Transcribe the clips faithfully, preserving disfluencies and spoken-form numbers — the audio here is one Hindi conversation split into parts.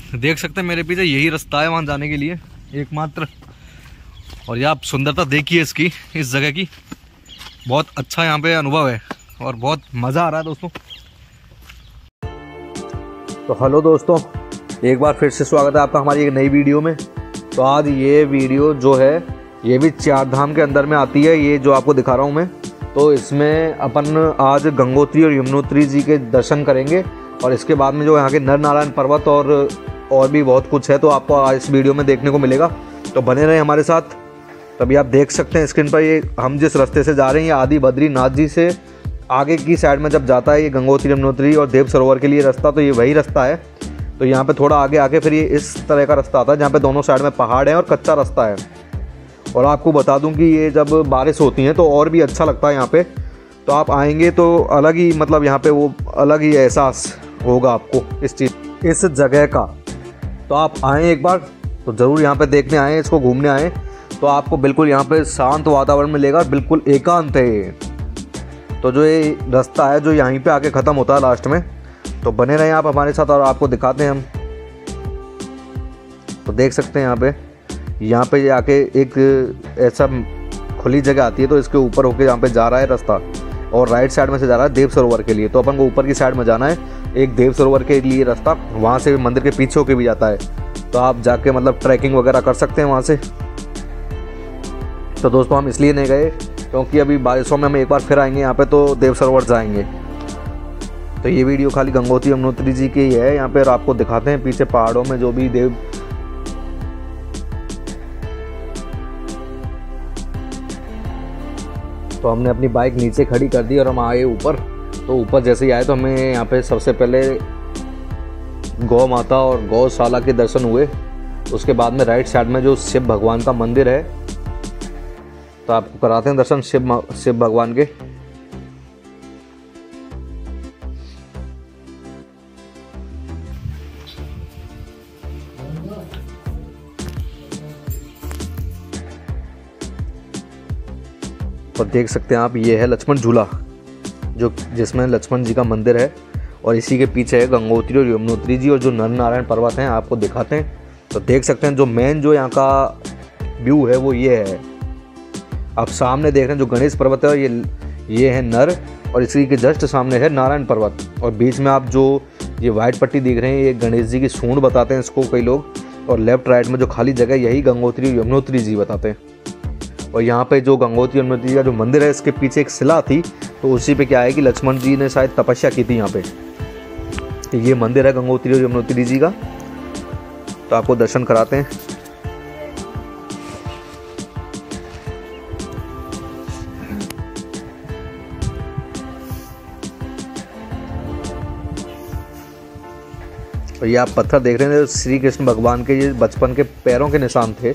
देख सकते हैं मेरे पीछे यही रास्ता है वहाँ जाने के लिए एकमात्र। और ये आप सुंदरता देखिए इसकी, इस जगह की। बहुत अच्छा यहाँ पे अनुभव है और बहुत मज़ा आ रहा है दोस्तों। तो हेलो दोस्तों, एक बार फिर से स्वागत है आपका हमारी एक नई वीडियो में। तो आज ये वीडियो जो है ये भी चार धाम के अंदर में आती है, ये जो आपको दिखा रहा हूँ मैं। तो इसमें अपन आज गंगोत्री और यमुनोत्री जी के दर्शन करेंगे और इसके बाद में जो यहाँ के नर नारायण पर्वत और और भी बहुत कुछ है तो आपको आज इस वीडियो में देखने को मिलेगा। तो बने रहें हमारे साथ। तभी आप देख सकते हैं स्क्रीन पर ये हम जिस रास्ते से जा रहे हैं, ये आदि बद्रीनाथ जी से आगे की साइड में जब जाता है ये गंगोत्री यमुनोत्री और देव सरोवर के लिए रास्ता, तो ये वही रास्ता है। तो यहाँ पे थोड़ा आगे आके फिर ये इस तरह का रास्ता आता है जहाँ पे दोनों साइड में पहाड़ है और कच्चा रास्ता है। और आपको बता दूं कि ये जब बारिश होती है तो और भी अच्छा लगता है यहाँ पे। तो आप आएंगे तो अलग ही मतलब यहाँ पे वो अलग ही एहसास होगा आपको इस चीज़ इस जगह का। तो आप आएँ एक बार तो ज़रूर यहाँ पे देखने आएँ, इसको घूमने आएँ तो आपको बिल्कुल यहाँ पे शांत वातावरण मिलेगा, बिल्कुल एकांत है। तो जो ये रास्ता है जो यहीं पे आके ख़त्म होता है लास्ट में। तो बने रहें आप हमारे साथ और आपको दिखाते हैं हम। तो देख सकते हैं यहाँ पे यहाँ पे आके एक ऐसा खुली जगह आती है तो इसके ऊपर होके यहाँ पे जा रहा है रास्ता और राइट साइड में से जा रहा है देव सरोवर के लिए। तो अपन को ऊपर की साइड में जाना है, एक देव सरोवर के लिए रास्ता वहाँ से मंदिर के पीछे होके भी जाता है। तो आप जाके मतलब ट्रैकिंग वगैरह कर सकते हैं वहाँ से। तो दोस्तों हम इसलिए नहीं गए क्योंकि अभी बारिशों में हम एक बार फिर आएंगे यहाँ पे तो देव सरोवर जाएंगे। तो ये वीडियो खाली गंगोत्री यमुनोत्री जी की है यहाँ पे, आपको दिखाते हैं पीछे पहाड़ों में जो भी देव। तो हमने अपनी बाइक नीचे खड़ी कर दी और हम आए ऊपर। तो ऊपर जैसे ही आए तो हमें यहाँ पे सबसे पहले गौ माता और गौशाला के दर्शन हुए। उसके बाद में राइट साइड में जो शिव भगवान का मंदिर है तो आपको कराते हैं दर्शन शिव शिव भगवान के। और देख सकते हैं आप ये है लक्ष्मण झूला जो जिसमें लक्ष्मण जी का मंदिर है और इसी के पीछे है गंगोत्री और यमुनोत्री जी और जो नर नारायण पर्वत हैं आपको दिखाते हैं। तो देख सकते हैं जो मेन जो यहाँ का व्यू है वो ये है। आप सामने देख रहे हैं जो गणेश पर्वत है ये ये है नर और इसी के जस्ट सामने है नारायण पर्वत। और बीच में आप जो ये वाइट पट्टी देख रहे हैं ये गणेश जी की सूंड बताते हैं इसको कई लोग। और लेफ्ट राइट में जो खाली जगह यही गंगोत्री और यमुनोत्री जी बताते हैं। और यहाँ पे जो गंगोत्री यमुनोत्री जी का जो मंदिर है इसके पीछे एक शिला थी तो उसी पे क्या है कि लक्ष्मण जी ने शायद तपस्या की थी यहाँ पे। तो ये मंदिर है गंगोत्री और यमुनोत्री जी का। तो आपको दर्शन कराते हैं। और ये आप पत्थर देख रहे हैं श्री कृष्ण भगवान के ये बचपन के पैरों के निशान थे।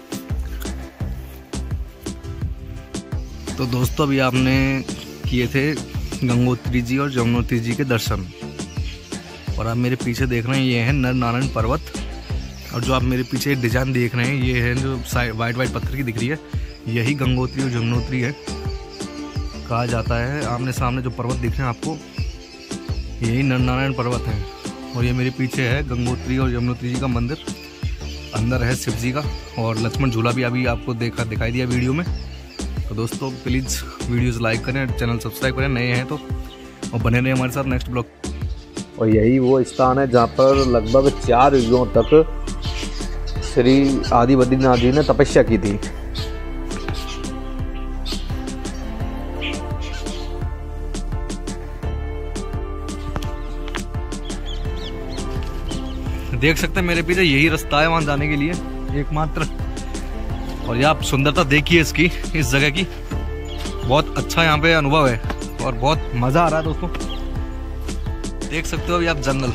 तो दोस्तों अभी आपने किए थे गंगोत्री जी और यमुनोत्री जी के दर्शन और आप मेरे पीछे देख रहे हैं ये है नर नारायण पर्वत। और जो आप मेरे पीछे डिजाइन देख रहे हैं ये है जो वाइट वाइट पत्थर की दिख रही है यही गंगोत्री और यमुनोत्री है कहा जाता है। आमने सामने जो पर्वत दिख रहे हैं आपको यही नर नारायण पर्वत है। और ये मेरे पीछे है गंगोत्री और यमुनोत्री जी का मंदिर, अंदर है शिव जी का और लक्ष्मण झूला भी अभी आपको देखा दिखाई दिया वीडियो में। तो दोस्तों प्लीज़ वीडियोस लाइक करें, चैनल सब्सक्राइब करें नए हैं तो, और बने रहें हमारे साथ नेक्स्ट ब्लॉग। और यही वो स्थान है जहाँ पर लगभग चार युगों तक श्री आदि बद्रीनाथ जी ने तपस्या की थी। देख सकते हैं मेरे पीछे यही रास्ता है वहाँ जाने के लिए एकमात्र। और ये आप सुंदरता देखिए इसकी, इस जगह की। बहुत अच्छा यहाँ पे अनुभव है और बहुत मज़ा आ रहा है दोस्तों। देख सकते हो अभी आप जंगल,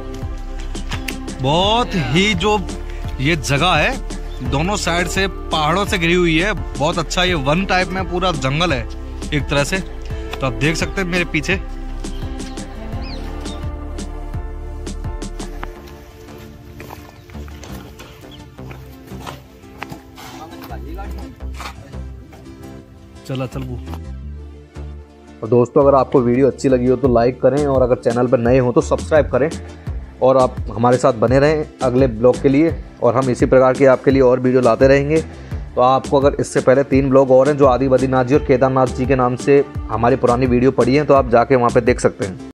बहुत ही जो ये जगह है दोनों साइड से पहाड़ों से घिरी हुई है। बहुत अच्छा ये वन टाइप में पूरा जंगल है एक तरह से। तो आप देख सकते हैं मेरे पीछे चला चल वो। और दोस्तों अगर आपको वीडियो अच्छी लगी हो तो लाइक करें और अगर चैनल पर नए हो तो सब्सक्राइब करें और आप हमारे साथ बने रहें अगले ब्लॉग के लिए, और हम इसी प्रकार के आपके लिए और वीडियो लाते रहेंगे। तो आपको अगर इससे पहले तीन ब्लॉग और हैं जो आदि बद्रीनाथ जी और केदारनाथ जी के नाम से हमारी पुरानी वीडियो पड़ी हैं, तो आप जाके वहाँ पे देख सकते हैं।